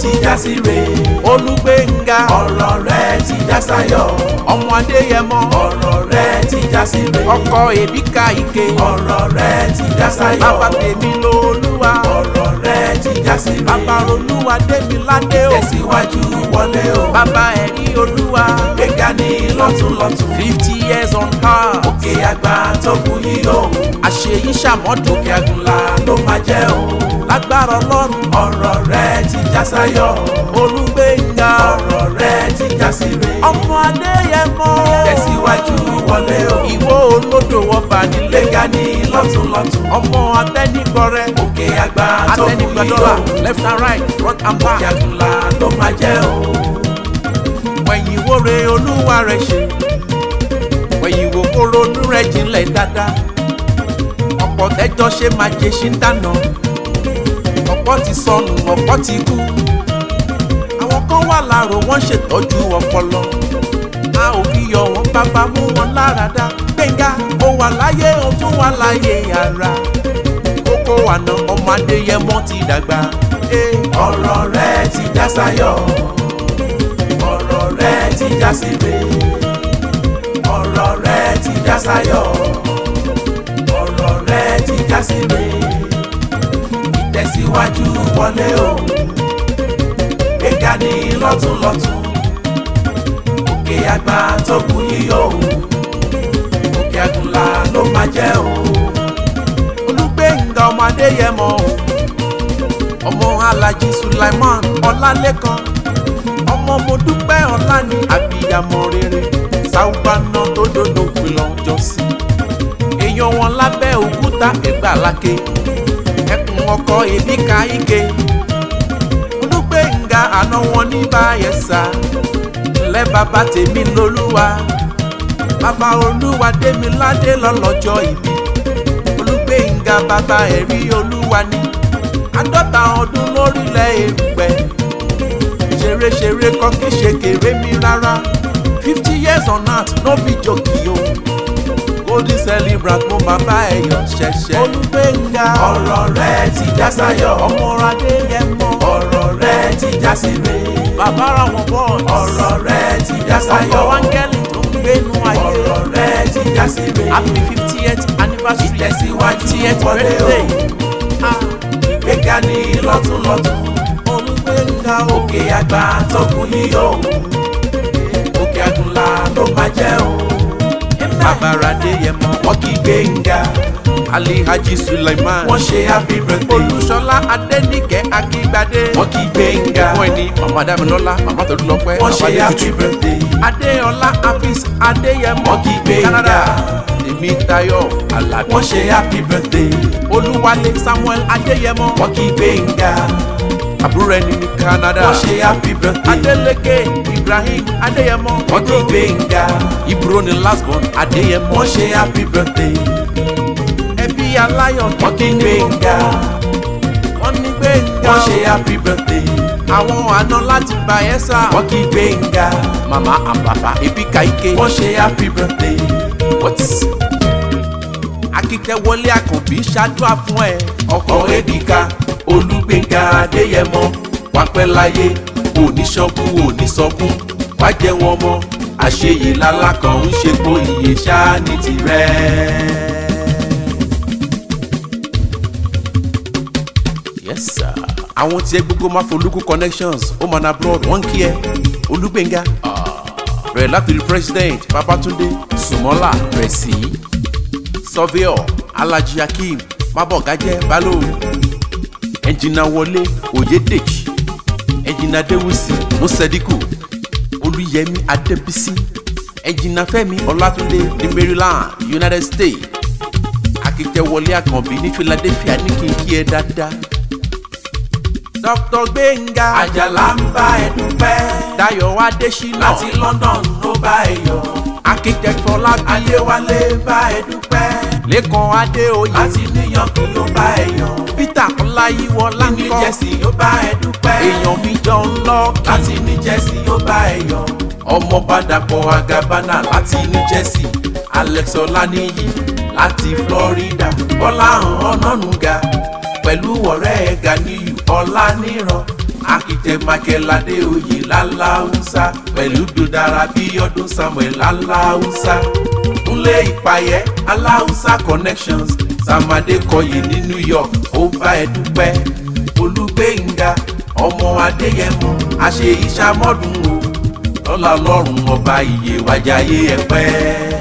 ti já síre. Olúgbénga ọ̀rọ̀ rẹ̀ ti já sáyọ̀. ọmọ Adéyẹmọ ọ̀rọ̀ rẹ̀ ti já síre. ọkọ Èbíkà Ike ọ̀rọ̀ rẹ̀ ti já sáyọ̀. bàbá tèmi lolúwa ọ̀rọ̀ rẹ̀ ti já síre. bàbá Olúwa Démiládé o tẹ̀síwájú wọlé o. bàbá ẹ̀rí Olúwa gbéga ní lọ́tùnlọ́tùn. 50 years on earth òkè àgbà tó kù yìí o. àṣeyí ṣàmọ́dún òkè àgùnlá ló máa jẹ́ o. lágbára Ọlọ́run ọ̀rọ̀ rẹ̀ ti já sáyọ̀. Olúgbénga ọ̀rọ̀ rẹ̀ ti já síre. ọmọ Adéyẹmọ tẹ̀síwájú wọlé o. ìwọ olódò ọba nílé gbéga ní lọ́tùnlọ́tùn. ọmọ atẹnigbọrẹ òkè àgbà tó kù yìí o. atẹnigbọdọlà left and right front and back òkè àgùnlá ló máa jẹ́ o. wẹ̀yìn wóore Olúwa rẹ̀ ṣe wẹ̀yìn wò kó ronú rẹ̀ jinlẹ̀ dáadáa ọ̀pọ̀ tẹ́jọ́ ṣe máa jẹ ṣí ń dáná ọ̀pọ̀ ti sọnù ọ̀pọ̀ ti kú àwọn kan wà láàrò wọ́n ṣètọ́jú ọpọlọ a ò fi yọ wọn bàbá mú wọn lára dá Gbénga ó wà láyé ó tún wà láyé ara kókó àná ọmọ Adéyẹmọ ti dàgbà. ọ̀rọ̀ rẹ̀ ti já sáyọ̀. ọ̀rọ̀ rẹ̀ ti já síre. ọ̀rọ̀ rẹ̀ ti já sáyọ̀. ọ̀rọ̀ rẹ̀ ti já síre. ìtẹ̀síwájú wọlé o. gbéga ní lọ́tùnlọ́tùn. òkè àgbà tó kù yìí o. òkè àgùnlá ló máa jẹ́ o. Olúgbénga ọmọ Adéyẹmọ ọmọ Alhaji Sulaiman Ọlálékan ọmọ Modúpẹ́ Ọláni àbíyamọ rere sáúbánà tó dòdò pìlọ̀ jọ́sí èèyàn wọn lábẹ́ òkúta Ẹ̀gbá Aláké ẹkùn ọkọ Èbíkà Ike Olúgbénga àná wọn ní Bayelsa lẹ́ bàbá tèmi lolúwa bàbá Olúwa Démiládé lọ́lọ́jọ́ ìbí Olúgbénga bàbá ẹ̀rí Olúwa ní àádọ́ta ọdún lórílẹ̀ èrùpẹ̀ ṣeré kọ́ kí ṣe kéré mi rárá 50 years on earth no be joke o golden celebrant mo bàbá ẹ̀yọ̀ ṣẹ̀ṣẹ̀ Olúgbénga ọ̀rọ̀ rẹ̀ ti já sáyọ̀. ọmọ Adéyẹmọ ọ̀rọ̀ rẹ̀ ti já síre. bàbá ra wọn bọ́ọ̀lù ọ̀rọ̀ rẹ̀ ti já sáyọ̀. ọkọ̀ áńgẹ́lì tó ń gbénu ayé ọ̀rọ̀ rẹ̀ ti já síre. happy 50th anniversary ìtẹ̀síwájú 50th wọlé o. birthday gbéga ní lọ́tùnlọ́tùn. Olúgbénga òkè àgbà tó kù yìí o. òkè àgùnlá ló máa jẹ́ o. bàbá Adéyẹmọ wọ́n kí Gbénga. Alhaji Sulaiman wọ́n ṣe happy birthday. Olúṣọlá Adéníkẹ́ Akíngbadé wọ́n kí Gbénga. wọ́n ní màmá Dámilọ́lá màmá Tolúlọpẹ́ wọ́n ṣe happy birthday. Adéọlá Hafiz Adéyẹmọ wọ́n kí Gbénga. Canada Tèmítáyọ̀ Alábí wọ́n ṣe happy birthday. Olúwalé Samuel Adéyẹmọ wọ́n kí Gbénga. àbúrò ẹni ní Canada wọ́n ṣe happy birthday. Adélékè Ibrahim Adéyẹmọ wọ́n kí Gbénga. Ibro ni last born Adéyẹmọ wọ́n ṣe happy birthday. ẹbí aláyọ̀ wọ́n kí Gbénga. wọ́n ní Gbénga wọ́n ṣe happy birthday. àwọn àna láti Bayelsa wọ́n kí Gbénga. màmá àbàbà Èbíkà Ike wọ́n ṣe happy birthday. Akíkẹ́ Wọlé Àkànbí ṣàdúrà fún ẹ ọkọ̀ Èbíkà Olúgbénga Adéyẹmọ wá pẹ́ láyé oníṣọ́kú oníṣọ́kún wá jẹ́ wọn mọ́ àṣeyè lálá kan ń ṣe kó iye ṣáá ní tirẹ̀. yes sir. àwọn tí ẹ gbogbo máa folúkú connections ó máa na abroad wọ́n kí ẹ Olúgbénga bẹ̀rẹ̀ láti rí president Babátúndé Sùmọ́lá rẹ̀ sí surveyor Alhaji Akeem Mabọ̀gájẹ́ Balógun ẹnjìnà Wọlé Oyèdèjì ẹnjìnà Adéwùsì Mùsẹ̀díkù Olúyẹmí Adébísí ẹnjìnà Fẹ́mi Ọlátúndé ní Maryland United States Akíkẹ́ Wọlé Àkànbí ní Philadelphia ní kí n kí ẹ dáadáa. Dr. Gbénga Àjàlá ń bá ẹ dúpẹ́. Dayọ̀ Adéṣínà láti London ló bá ẹ yọ̀. Architect Fọlábí Adéwálé bá ẹ dúpẹ́. Lékan Adéoyè láti New York ló bá ẹ yọ̀. Peter Ọláyíwọlá New Jersey ló bá ẹ dúpẹ́. èèyàn mi John Lọ́ọ̀kì láti New Jersey ló bá ẹ yọ̀. ọmọ Bàdàpọ̀ Agabana láti New Jersey. Alex Ọláníyì láti Florida. Bọ́láhàn Ọ̀nànúgà pẹ̀lú ọ̀rẹ́ ẹ̀ Ganiyu Ọláníran architect Michael Adéoyè láláúsá pẹ̀lú dòdára Bíọ́dún Samuel láláúsá Kúnlé Ìpayẹ́ aláúsá connections Sam Adékọyè ní New York ó bá ẹ dúpẹ́ Olúgbénga ọmọ Adéyẹmọ àṣẹ ìṣàmọ́dún o lọ́lá lọ́rùn ọba ìyè wájàyé ẹ̀pẹ́.